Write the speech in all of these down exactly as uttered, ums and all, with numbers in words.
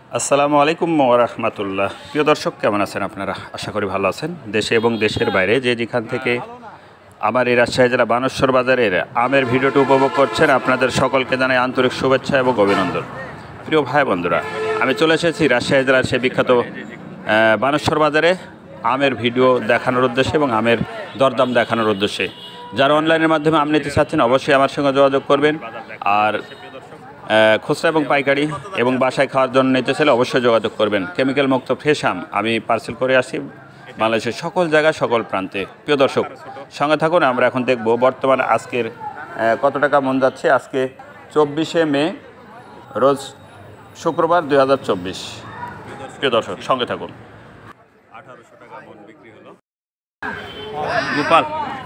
আসসালামু আলাইকুম ওয়া রাহমাতুল্লাহ। প্রিয় দর্শক, কেমন আছেন আপনারা? আশা করি ভালো আছেন। দেশে এবং দেশের বাইরে যে যেখান থেকে আমার এই রাজশাহী জেলা বানেশ্বর বাজারের আমের ভিডিওটি উপভোগ করছেন, আপনাদের সকলকে জানাই আন্তরিক শুভেচ্ছা এবং অভিনন্দন। প্রিয় ভাই বন্ধুরা, আমি চলে এসেছি রাজশাহী জেলার সেই বিখ্যাত বানেশ্বর বাজারে আমের ভিডিও দেখানোর উদ্দেশ্যে এবং আমের দরদাম দেখানোর উদ্দেশ্যে। যারা অনলাইনের মাধ্যমে আম নিতে চাচ্ছেন অবশ্যই আমার সঙ্গে যোগাযোগ করবেন। আর খুচরা এবং পাইকারি এবং বাসায় খাওয়ার জন্য নিতে চাইলে অবশ্যই যোগাযোগ করবেন। কেমিক্যাল মুক্ত ফ্রেশ আম আমি পার্সেল করে আসি বাংলাদেশের সকল জায়গায় সকল প্রান্তে। প্রিয় দর্শক, সঙ্গে থাকুন। আমরা এখন দেখব বর্তমানে আজকের কত টাকা মন যাচ্ছে। আজকে চব্বিশে মে, রোজ শুক্রবার, দুই হাজার চব্বিশ। প্রিয় দর্শক, সঙ্গে থাকুন। আঠারোশো টাকা মন বিক্রি হলো গোপাল।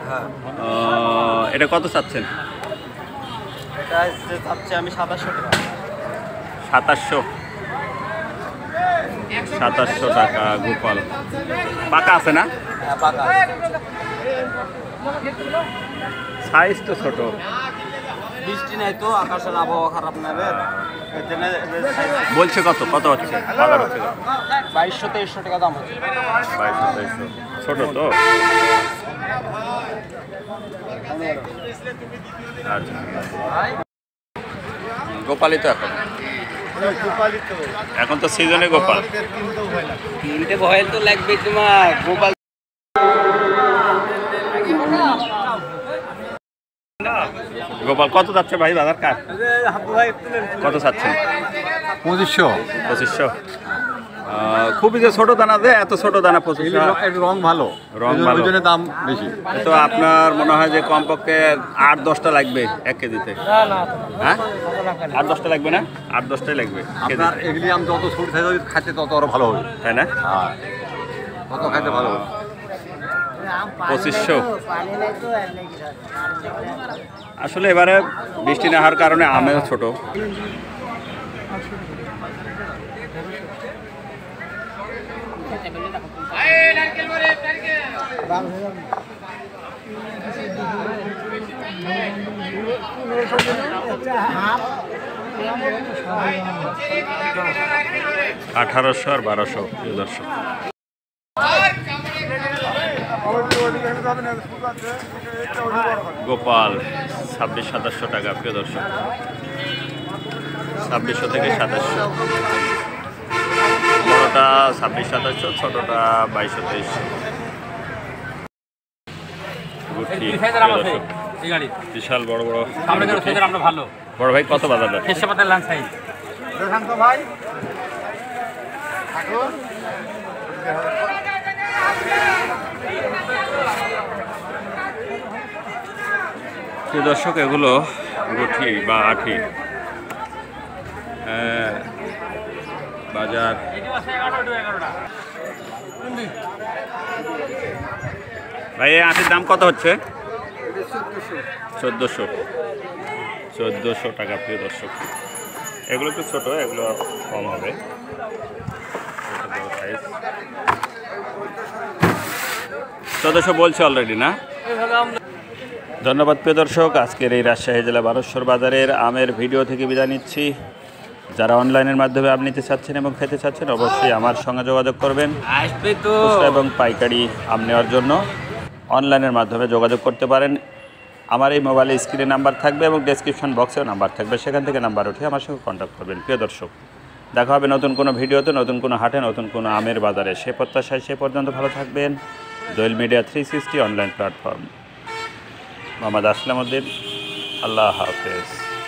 এটা কত চাচ্ছেন? আমি সাতাশশো টাকা। সাতাশশো সাতাশশো টাকা গোপাল। পাকা আছে না? সাইজ তো ছোট। বৃষ্টি নাই তো, আকাশের আবহাওয়া খারাপ নেবে। বলছে কত কত হচ্ছে? বাজার হচ্ছে বাইশশো তেইশশো টাকা দাম হচ্ছে। বাইশশো তেইশশো ছোট তো। আচ্ছা, গোপালই তো এখন এখন তো সিজনে গোপাল কিনতে ভয় তো লাগবে তোমার। গোপাল গোপাল কত যাচ্ছে ভাই বাজার কার? কত চাচ্ছেন? পঁচিশশো। পঁচিশশো। খুবই যে ছোট দানা, যে এত ছোট দানা পঁচিশশো। রং ভালো, রং ভালো, দাম বেশি। তো আপনার মনে হয় যে কমপক্ষে আট দশটা লাগবে এক কেজিতে? হ্যাঁ, আট দশটা লাগবে না? আট দশটাই লাগবে। আপনার এগুলি আম যত ছোট থাকে খাইতে তত আরো ভালো হবে, তাই না? হ্যাঁ, তত খাইতে ভালো হবে। পঁচিশশো। আসলে এবারে বৃষ্টি না হওয়ার কারণে আমেও ছোট। আঠারোশো আর বারোশো। প্রিয় দর্শক, গোপাল ছাব্বিশ সাতাশশো টাকা। প্রিয় দর্শক, ছাব্বিশশো থেকে সাতাশশো। বড়টা ছাব্বিশ সাতাশশো, ছোটটা বাইশশো তেইশশো। বিশাল বড় বড় ভালো। বড় ভাই কত বাজার? প্রিয় দর্শক, এগুলো গুঠি বা আঠি। বাজার ভাই, এই আটির দাম কত হচ্ছে? চোদ্দোশো চোদ্দোশো টাকা। প্রিয় দর্শক, এগুলো একটু ছোট, এগুলো কম হবে। চোদ্দোশো বলছে অলরেডি না? ধন্যবাদ প্রিয় দর্শক। আজকের এই রাজশাহী জেলা বানেশ্বর বাজারের আমের ভিডিও থেকে বিদায় নিচ্ছি। যারা অনলাইনের মাধ্যমে আম নিতে চাচ্ছেন এবং খেতে চাচ্ছেন অবশ্যই আমার সঙ্গে যোগাযোগ করবেন। খুচরা এবং পাইকারি আম নেওয়ার জন্য অনলাইনের মাধ্যমে যোগাযোগ করতে পারেন। আমার এই মোবাইলে স্ক্রিনে নাম্বার থাকবে এবং ডেসক্রিপশন বক্সেও নাম্বার থাকবে, সেখান থেকে নাম্বার উঠে আমার সঙ্গে কন্ট্যাক্ট করবেন। প্রিয় দর্শক, দেখা হবে নতুন কোনো ভিডিওতে, নতুন কোনো হাটে, নতুন কোনো আমের বাজারে। সে প্রত্যাশায় সে পর্যন্ত ভালো থাকবেন। Doel media three sixty online platform. Mohammad Aslam Uddin. আল্লাহ হাফেজ।